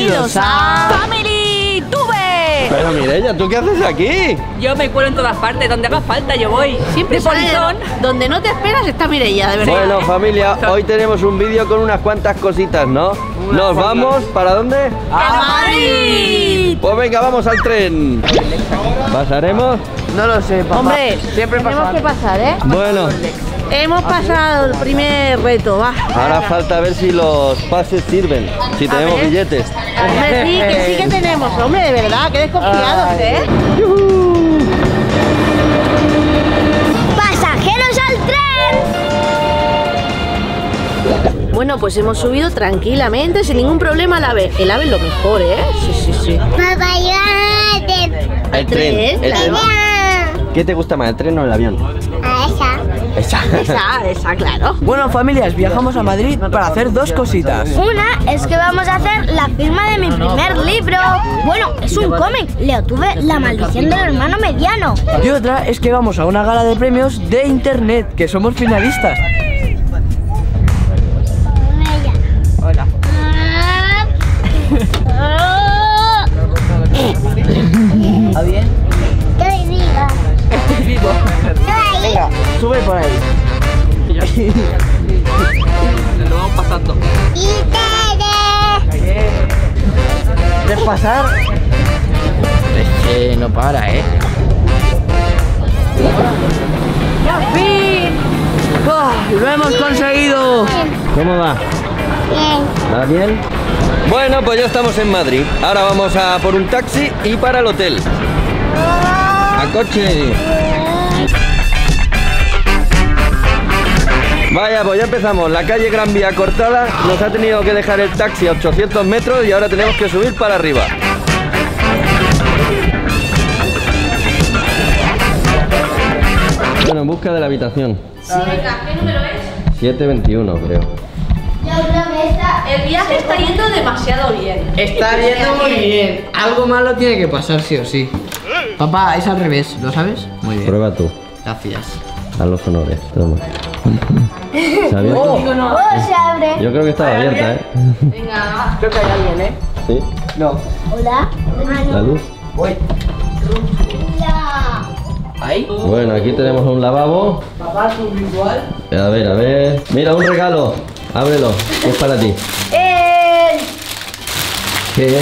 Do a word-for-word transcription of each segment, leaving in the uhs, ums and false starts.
Bienvenidos a Family Tube. Pero Mireia, ¿tú qué haces aquí? Yo me cuelo en todas partes, donde haga falta yo voy. Siempre de sale polizón. donde no te esperas está Mireia, de verdad. Bueno, familia, hoy tenemos un vídeo con unas cuantas cositas, ¿no? Nos vamos, ¿para dónde? ¡A Madrid! Pues venga, vamos al tren. ¿Pasaremos? No lo sé, papá. Hombre, siempre tenemos pasa. que pasar, ¿eh? Bueno, Hemos pasado el primer reto, va. ahora falta ver si los pases sirven, si tenemos ver. billetes. Hombre, sí, que sí que tenemos, hombre, de verdad, que desconfiados, Ay. ¿eh? ¡Pasajeros al tren! Bueno, pues hemos subido tranquilamente, sin ningún problema al AVE. El AVE es lo mejor, ¿eh? Sí, sí, sí. Papá, llévate. El tren, el tren. Ya. ¿Qué te gusta más, el tren o el avión? A esa. Esa. Esa, esa, claro. Bueno, familias, viajamos a Madrid para hacer dos cositas. Una es que vamos a hacer la firma de mi primer libro. Bueno, es un cómic. Leo tuve La maldición del hermano mediano. Y otra es que vamos a una gala de premios de internet, que somos finalistas. Hola. ¿Está bien? ¿Qué diga? Venga, sube por ahí. Lo vamos pasando. ¿Quieres pasar? Es que no para, ¿eh? ¡Por fin! ¡Oh, ¡lo hemos conseguido! ¿Cómo va? Bien. ¿Va bien? Bueno, pues ya estamos en Madrid. Ahora vamos a por un taxi y para el hotel. ¡A coche! Vaya, pues ya empezamos. La calle Gran Vía cortada. Nos ha tenido que dejar el taxi a ochocientos metros y ahora tenemos que subir para arriba. Bueno, en busca de la habitación. Sí, venga, ¿qué número es? siete veintiuno, creo. El viaje está yendo demasiado bien. Está yendo muy bien. Algo malo tiene que pasar sí o sí. Papá, es al revés, ¿lo sabes? Muy bien. Prueba tú. Gracias. A los honores. Toma. ¿Se ha abierto? Oh, Oh, se abre. Yo creo que estaba abierta, ¿eh? Venga, creo que hay alguien, ¿eh? ¿Sí? No. Hola. ¿La luz? Voy. Hola. ¿Ahí? Bueno, aquí tenemos un lavabo. Papá, tu ritual. A ver, a ver. Mira, un regalo. Ábrelo. Es para ti. Eh, ¿Qué es?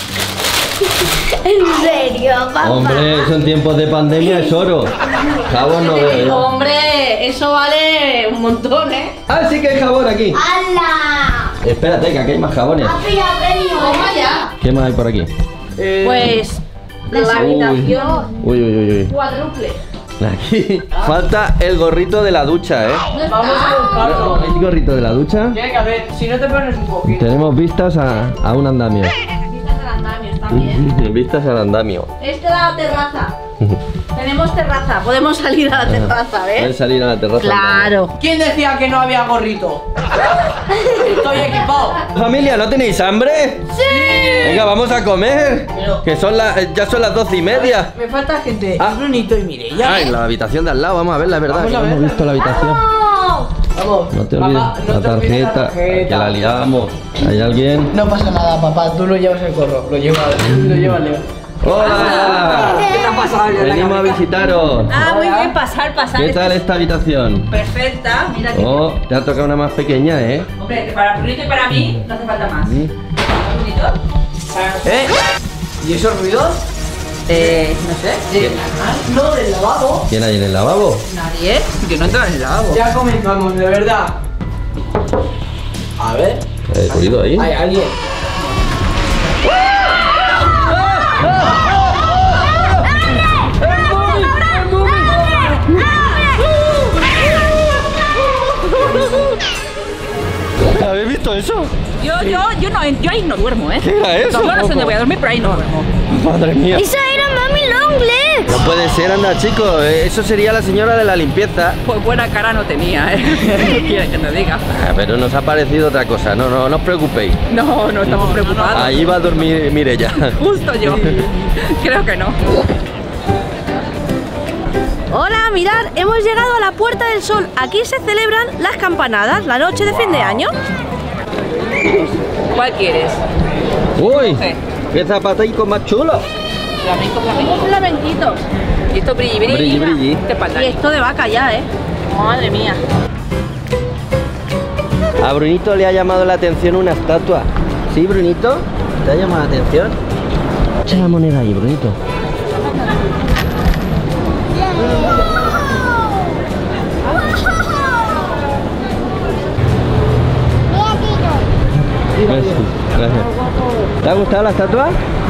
en serio, papá. Hombre, eso en tiempos de pandemia es oro. Jabón no veo yo. hombre, eso vale un montón, ¿eh? Ah, sí que hay jabón aquí. ¡Hala! Espérate, que aquí hay más jabones. ¡Papi, ha venido! Toma ya. ¿Qué más hay por aquí? Eh, Pues la habitación Uy, uy, uy, uy. cuádruple. Aquí falta el gorrito de la ducha, ¿eh? vamos a buscarlo. ¿El gorrito de la ducha? Tiene que haber, si no te pones un poquito. Tenemos vistas a, a un andamio. Vistas al andamio, está bien. Vistas al andamio. Esta es la terraza. Tenemos terraza, podemos salir a la terraza, Pueden ¿ves? salir a la terraza. Claro. ¿Quién decía que no había gorrito? Estoy equipado. Familia, ¿no tenéis hambre? ¡Sí! Venga, vamos a comer. Pero- Que son las, ya son las doce y media. Me falta gente. Ah. Brunito y Mireia. Ah, en la habitación de al lado, vamos a verla, es verdad. Vamos Que a no hemos verla. visto la habitación. Vamos. No te Papá, olvides no la te olvides tarjeta, la tarjeta. que la liamos. ¿Hay alguien? No pasa nada, papá. Tú lo llevas el corro. Lo lleva, lo lleva Leo. ¡Hola! ¿Qué te ha pasado? Venimos a visitaros. Ah, muy bien, pasar, pasar. ¿Qué tal esta habitación? Perfecta, mira que. Oh, te ha tocado una más pequeña, ¿eh? Hombre, que para Brunito y para mí no hace falta más. Sí. Brunito. Para- ¿Eh? ¿Y esos ruidos? Eh, no sé. ¿De No, del lavabo. ¿Quién hay en el lavabo? Nadie. Que no entra en el lavabo. Ya comenzamos, de verdad. A ver. ¿Hay ruido ahí? Hay alguien. ¿Habéis visto eso? Yo, yo, yo no, yo ahí no duermo, ¿eh? ¿Qué era eso? Yo no sé dónde voy a dormir, pero ahí no duermo. Madre mía. ¡Esa era Mami Longlegs! No puede ser, anda, chicos. eh, Eso sería la señora de la limpieza. Pues buena cara no tenía, ¿eh? ¿Qué quieres que te diga? Ah, pero nos ha parecido otra cosa. No, no, no os preocupéis. No, no estamos preocupados. Ahí va a dormir Mireia. Justo yo. Creo que no. Hola, mirad, hemos llegado a la Puerta del Sol. Aquí se celebran las campanadas, la noche de fin de año. ¿Cuál quieres? Uy, qué zapatico más chulo. Flamenco, flamenco. Flamenquitos. Y esto brilli, brilli. Brilli, brilli. Este espalda. Y esto de vaca ya, ¿eh? Madre mía. A Brunito le ha llamado la atención una estatua. ¿Sí, Brunito? ¿Te ha llamado la atención? Echa la moneda ahí, Brunito. Gracias. Gracias. ¿Te ha gustado la estatua?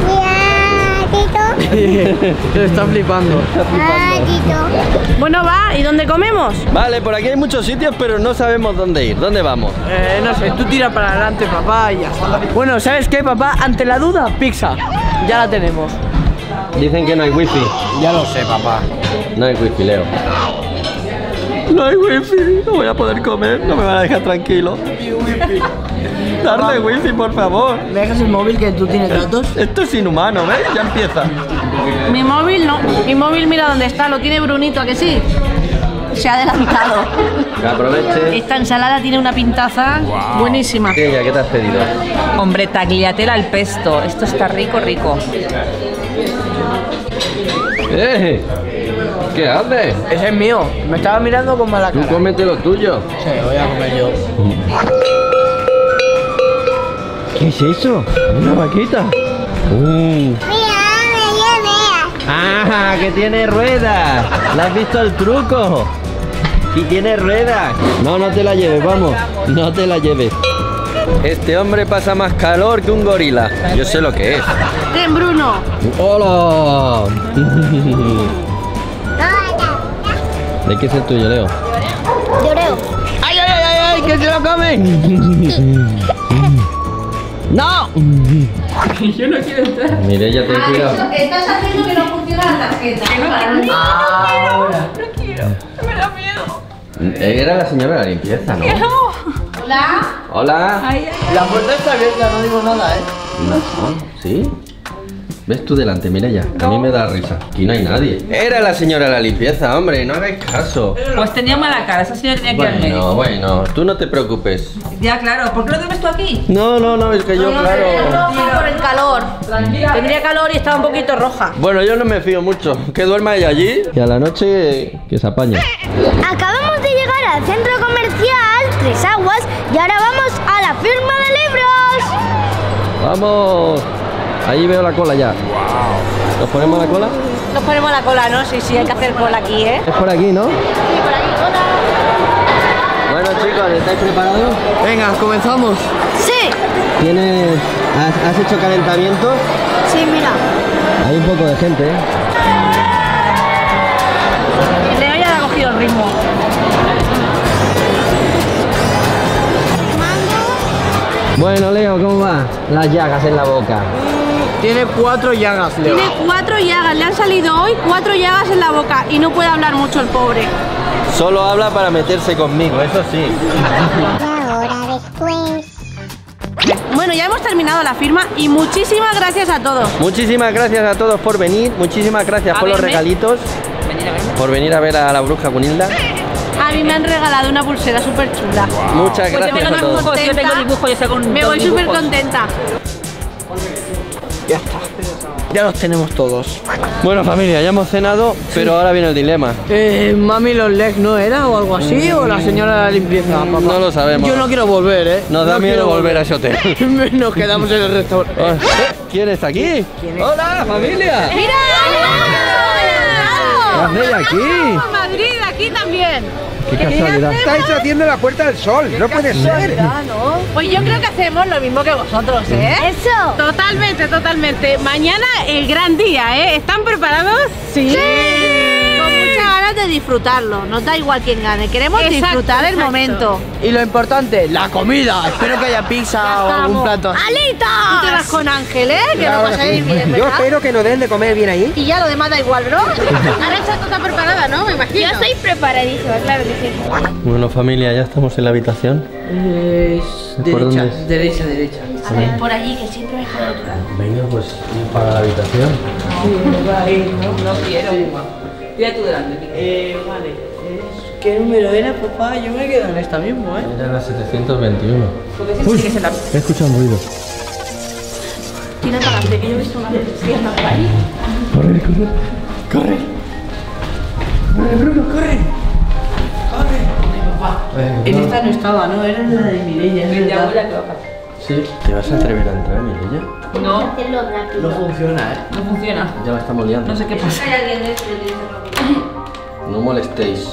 Se está flipando. Bueno, va, ¿y dónde comemos? Vale, por aquí hay muchos sitios, pero no sabemos dónde ir. ¿Dónde vamos? Eh, no sé, tú tira para adelante, papá, y ya está. Bueno, ¿sabes qué, papá? Ante la duda, pizza. Ya la tenemos. Dicen que no hay wifi. Ya lo sé, papá. No hay wifi, Leo. No hay wifi, no voy a poder comer, no me van a dejar tranquilo. Darle wifi, por favor. ¿Me dejas el móvil que tú tienes datos? Esto es inhumano, ¿ves? Ya empieza. Mi móvil no. Mi móvil, mira dónde está, lo tiene Brunito, ¿a que sí? Se ha adelantado. Que aproveche. Esta ensalada tiene una pintaza buenísima. ¿Qué, ya, ¿qué te has pedido? Hombre, tagliatella al pesto. Esto está rico, rico. ¡Eh! ¿Qué haces? Ese es mío. Me estaba mirando con mala Tú cara. cómete lo tuyo. Sí, voy a comer yo. ¿Qué es eso? ¿Una vaquita? Uh. ¡Ah! ¡Que tiene ruedas! ¿La has visto el truco? ¡Y tiene ruedas! No, no te la lleves, vamos. No te la lleves. Este hombre pasa más calor que un gorila. Yo sé lo que es. Ten, Bruno. ¡Hola! ¿De qué es el tuyo, Leo? De Oreo. ¡Ay, ay, ay, ay! ¡Que se lo comen! ¡No! Yo no quiero entrar. Mire, ya ten cuidado. Estás haciendo que no funciona la tarjeta. Ahora. No quiero. Me da miedo. Era la señora de la limpieza, ¿no? Hola. Hola. Ay, ay. La puerta está abierta, no digo nada, ¿eh? No, ¿sí? ¿Ves tú delante, Mireia? A mí me da risa. Aquí no hay nadie. Era la señora de la limpieza, hombre, no hagáis caso. Pues tenía mala cara. Esa señora tenía que ir al Bueno, médico. bueno, tú no te preocupes. Ya, claro. ¿Por qué no duermes tú aquí? No, no, no, es que yo, claro. Roja por el calor. Tranquila. Tendría calor y estaba un poquito roja. Bueno, yo no me fío mucho. Que duerma ella allí y a la noche que se apañe. Acabamos de llegar al centro comercial Tres Aguas y ahora vamos a la firma de libros. ¡Vamos! Ahí veo la cola ya. ¿Nos ponemos la cola? Nos ponemos la cola, ¿no? Sí, sí, hay que hacer cola aquí, ¿eh? Es por aquí, ¿no? Sí, por aquí cola. Bueno, chicos, ¿estáis preparados? Venga, comenzamos. Sí. ¿Tienes... has, has hecho calentamiento? Sí, mira. Hay un poco de gente, ¿eh? Leo ya le ha cogido el ritmo. Bueno, Leo, ¿cómo va? Las llagas en la boca. Tiene cuatro llagas, Leo. Tiene cuatro llagas, le han salido hoy cuatro llagas en la boca y no puede hablar mucho el pobre. Solo habla para meterse conmigo, eso sí. Ahora después. Bueno, ya hemos terminado la firma y muchísimas gracias a todos. Muchísimas gracias a todos por venir. Muchísimas gracias A por los verme. regalitos. Venid a verme. Por venir a ver a la bruja Cunilda. A mí me han regalado una pulsera súper chula. Muchas Pues yo gracias tengo a todos. dibujos, yo tengo dibujos, yo sé con Me dos voy súper dibujos. contenta. Ya está. Ya los tenemos todos. Bueno, familia, ya hemos cenado, pero ahora viene el dilema. Eh, mami los legs no era o algo así, o la señora de la limpieza, papá. No lo sabemos. Yo no quiero volver, ¿eh? Nos da No miedo quiero volver a ese hotel. Nos quedamos en el restaurante. Eh, ¿Quién está aquí? ¡Hola, familia! ¡Mira! ¿Qué hacéis aquí? Madrid, aquí también. ¡Qué casualidad! Estáis haciendo la puerta del sol, no puede ser. Pues yo creo que hacemos lo mismo que vosotros, ¿eh? Eso. Totalmente, totalmente. Mañana el gran día, ¿eh? ¿Están preparados? Sí. Con muchas ganas de disfrutarlo. Nos da igual quién gane. Queremos Exacto, disfrutar el exacto. momento. Y lo importante, la comida. Espero que haya pizza o algún plato así. ¡Alita! Tú te vas con Ángel, ¿eh? Que lo Claro que pasáis sí. bien, Yo ¿verdad? espero que nos den de comer bien ahí. Y ya lo demás da igual, ¿no? Arancha, tú estás preparada, ¿no? Me imagino. Yo estoy preparadísima, claro que sí. Bueno, familia, ya estamos en la habitación. Es ¿Por dónde derecha, es? derecha, derecha. A ver, por allí, que siempre es por otro lado. Venga, pues para la habitación. No quiero. Tira tú delante. Eh, vale. ¿Qué número era, papá? Yo me quedo en esta mismo, ¿eh? Era la setecientos veintiuno. Porque si sigues en la... He escuchado un ruido. tira para adelante, que yo he visto una vez que anda por ahí. Corre, corre, corre. Corre, Bruno, corre. Corre. En esta no estaba, ¿no? Era en la de Mireia. El de abuela que baja. Sí. ¿Te vas a atrever a entrar, Mireia? No, Hacerlo rápido. No funciona, ¿eh? no funciona. Ya la estamos liando. No sé qué pasa. Hay alguien dentro y tiene que cerrar. No molestéis.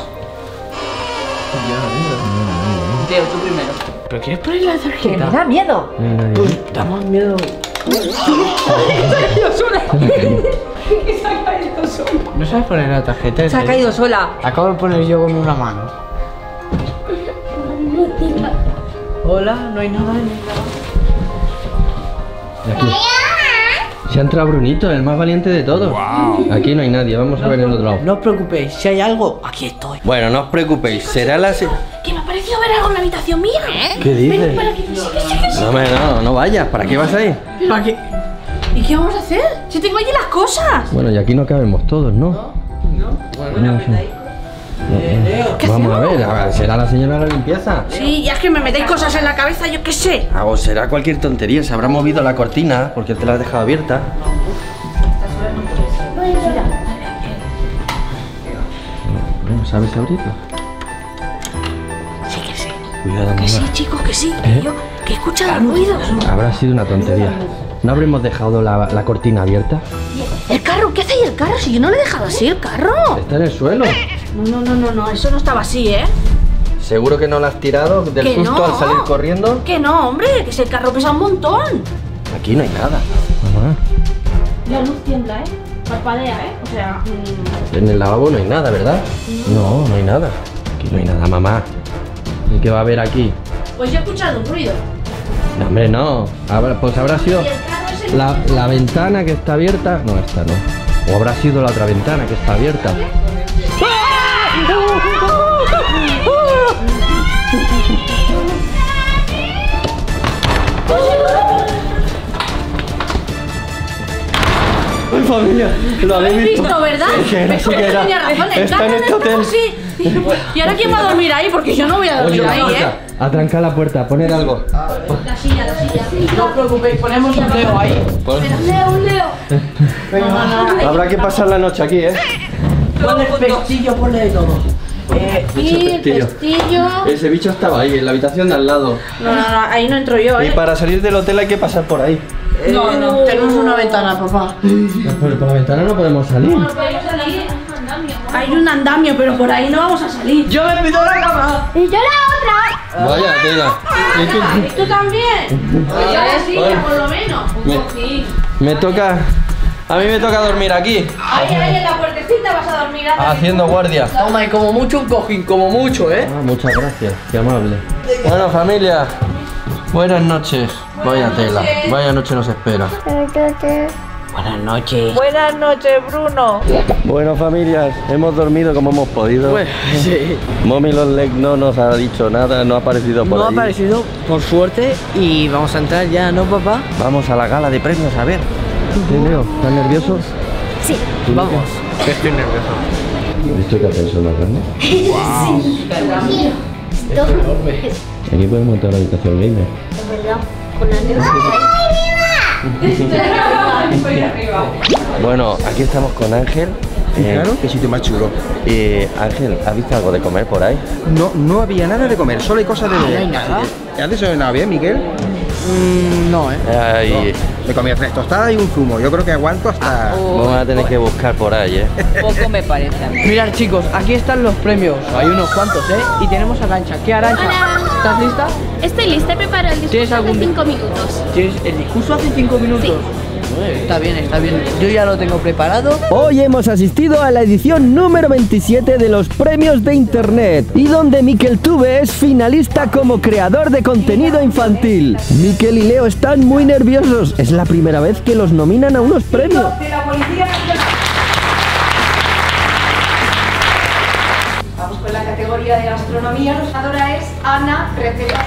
Teo, tú primero. ¿Pero quieres poner la Que tarjeta? me da miedo. No hay nadie. Da más miedo. Que se ha caído sola. ¿No sabes poner la tarjeta? Se ha caído sola. Acabo de poner yo con una mano. Hola, no hay nada, no hay nada. Aquí. Se ha entrado Brunito, el más valiente de todos. Aquí no hay nadie, vamos a ver el otro lado. No os preocupéis, si hay algo, aquí estoy. Bueno, no os preocupéis, será la... se- Que me ha parecido ver algo en la habitación mía. ¿Qué dices? Para que sí, que sí, que sí. No, hombre, no, no vayas, ¿para qué vas ahí? ¿Para qué? ¿Y qué vamos a hacer? Si tengo allí las cosas. Bueno, y aquí no cabemos todos, ¿no? No, no sé. Vamos a ver, a ver, será la señora de la limpieza. Sí, ya es que me metéis cosas en la cabeza, yo qué sé. Ah, o será cualquier tontería, se habrá movido la cortina porque te la has dejado abierta. No, ¿sabes abrirlo? Sí que sí. Cuidado, mamá. Que sí, chicos, que sí. ¿Eh? Que yo, que he escuchado ruidos. Habrá sido una tontería. ¿No habremos dejado la, la cortina abierta? ¿El carro? ¿Qué hace ahí el carro? Si yo no le he dejado así el carro. Está en el suelo. No, no, no, no, no, eso no estaba así, ¿eh? ¿Seguro que no la has tirado del Que susto no. al salir corriendo? Que no, hombre, que si el carro pesa un montón. Aquí no hay nada. Mamá, La luz tiembla, ¿eh? Parpadea, ¿eh? O sea, mm, en el lavabo no hay nada, ¿verdad? No, no hay nada. Aquí no hay nada, mamá. ¿Y qué va a haber aquí? pues yo he escuchado un ruido. No, hombre, no. Habrá- pues habrá sido Y el carro ese... la, la ventana que está abierta. No, esta no. O habrá sido la otra ventana que está abierta. ¡Ay, familia! Lo habéis ¿Habéis visto, verdad? Sí, que era, ¿Ves sí cómo que era. tenía razón? El Está carro en este del hotel. carro, sí. ¿Y ahora quién va a dormir ahí? Porque yo no voy a dormir Oye, ahí, ¿eh? atranca la puerta, poned algo. La silla, la silla. No os preocupéis, ponemos un Leo ahí. Pon- Leo, un Leo. Habrá que pasar la noche aquí, ¿eh? Ponle el pestillo, ponle de todo. Eh, Y el pestillo. pestillo. Ese bicho estaba ahí, en la habitación de al lado. No, no, no, ahí no entro yo, Y ¿eh? para salir del hotel hay que pasar por ahí. no, no, tenemos una ventana, papá. Pero por la ventana no podemos salir. No podemos salir. Hay un andamio, pero por ahí no vamos a salir. Yo me pido la cama. Y yo la otra. Vaya, tela. ¿Y tú? ¿Y tú también? Pues ya la silla, por lo menos. Me- Sí. Me toca... A mí me toca dormir aquí, Ahí, ahí en la puertecita vas a dormir. anda. haciendo guardia. Toma, y como mucho un cojín, como mucho, ¿eh? Ah, muchas gracias, qué amable. Bueno, familia, buenas noches. Vaya tela, vaya noche nos espera. Buenas noches. Buenas noches, Bruno. Bueno, familias, hemos dormido como hemos podido. Pues, sí. Mommy Long Leg no nos ha dicho nada, no ha aparecido por No ha ahí. aparecido, por suerte, y vamos a entrar ya, ¿no, papá? Vamos a la gala de premios, a ver. ¿Qué, Leo? ¿Estás nervioso? Sí. Vamos. Estoy nervioso. ¿Visto que ascensor más grande? Esto Aquí podemos entrar a la habitación gamer. es verdad. Con la luz. Bueno, aquí estamos con Ángel. Eh, Claro, qué sitio más chulo. eh, Ángel, ¿has visto algo de comer por ahí? No, no había nada de comer, solo hay cosas de beber. ¿No hay nada? ¿Has desayunado bien, Miguel? Mm, no, ¿eh? Ay, Me comí tres tostadas y un zumo. Yo creo que aguanto hasta... vamos a tener que buscar por ahí, ¿eh? Poco me parece a mí. Mirad, chicos, aquí están los premios. Hay unos cuantos, ¿eh? Y tenemos a Arancha. ¿Qué Arancha? Hola. ¿Estás lista? Estoy lista, he preparado el ¿Tienes discurso algún de di- cinco minutos. ¿Tienes el discurso hace cinco minutos? Está bien, está bien. Yo ya lo tengo preparado. Hoy hemos asistido a la edición número veintisiete de los premios de Internet y donde Miquel Tube es finalista como creador de contenido infantil. Miquel y Leo están muy nerviosos, es la primera vez que los nominan a unos premios. De la Policía Nacional. Vamos con la categoría de gastronomía. La ganadora es Ana Receta.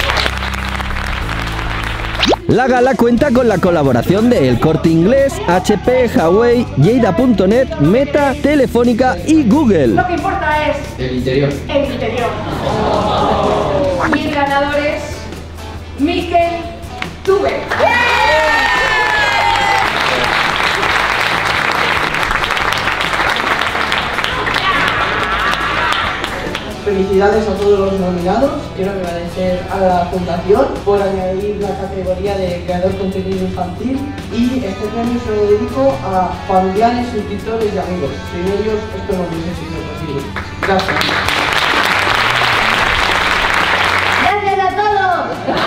La gala cuenta con la colaboración de El Corte Inglés, H P, Huawei, Lleida punto net, Meta, Telefónica y Google. Lo que importa es El interior. el interior. Y el ganador es Miquel Tube. felicidades a todos los nominados. Quiero agradecer a la Fundación por añadir la categoría de creador de contenido infantil y este premio se lo dedico a familiares, suscriptores y amigos. Sin ellos esto no hubiese sido posible. Gracias. ¡Gracias a todos!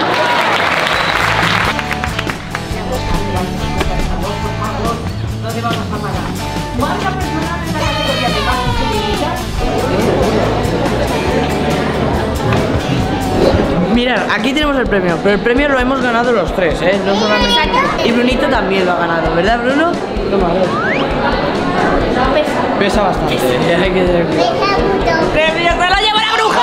¿Dónde vamos a parar? ¿Cuántas personas en la categoría de más visibilidad? Mirad, aquí tenemos el premio, pero el premio lo hemos ganado los tres, ¿eh? No solamente... Y Brunito también lo ha ganado, ¿verdad, Bruno? Toma, pesa. Pesa bastante. Hay que tener cuidado. ¡Premio se lo lleva la bruja!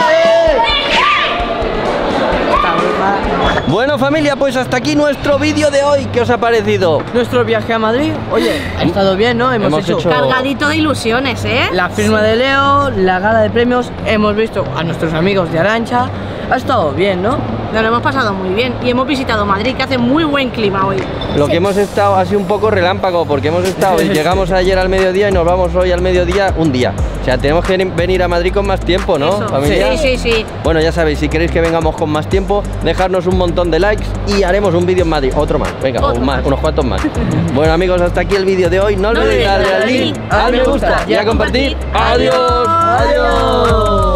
Bueno familia, pues hasta aquí nuestro vídeo de hoy. ¿Qué os ha parecido? Nuestro viaje a Madrid, oye, ha estado bien, ¿no? Hemos, Hemos hecho, hecho- Cargadito de ilusiones, ¿eh? la firma de Leo, la gala de premios, hemos visto a nuestros amigos de Arantxa. Ha estado bien, ¿no? Nos lo hemos pasado muy bien y hemos visitado Madrid, que hace muy buen clima hoy. Lo que hemos estado ha sido un poco relámpago, porque hemos estado, llegamos ayer al mediodía y nos vamos hoy al mediodía un día. O sea, tenemos que venir a Madrid con más tiempo, ¿no, Eso. familia? Sí, sí, sí. Bueno, ya sabéis, si queréis que vengamos con más tiempo, dejadnos un montón de likes y haremos un vídeo en Madrid. Otro más, venga, Otro un más, más. unos cuantos más. Bueno amigos, hasta aquí el vídeo de hoy. No No olvidéis olvidéis darle al darle link, al al me gusta y a compartir. ¡Adiós! ¡Adiós!